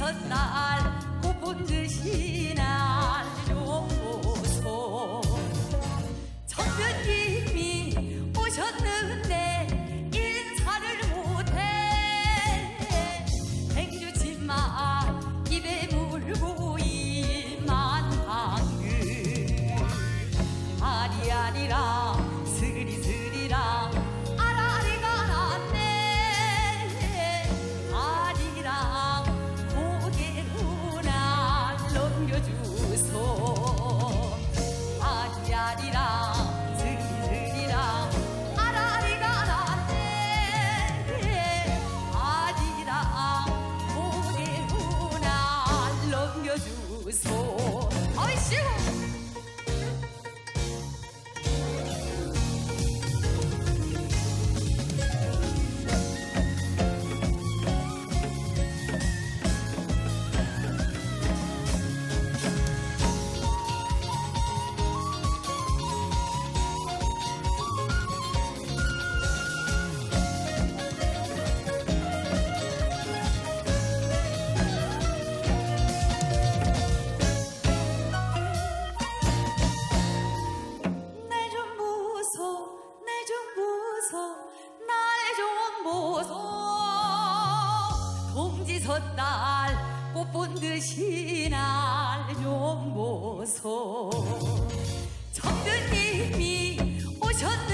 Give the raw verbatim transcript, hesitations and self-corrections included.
섰날 꽃본 듯이 날 좀 보소. 청년님이 오셨는데 인사를 못해. 행주치마 입에 물고 이만 방울 아리아리랑 스리스리랑 아라리가 났네. 아리랑 고개로 날 넘겨주소. 아리아리랑 스리스리랑 아라리가 났네. 아리랑 고개로 날 넘겨주소. 어이씨구. 날 좀 보소. 동지 섰날 꽃본 듯이 날 좀 보소. 청년님이 오셨는데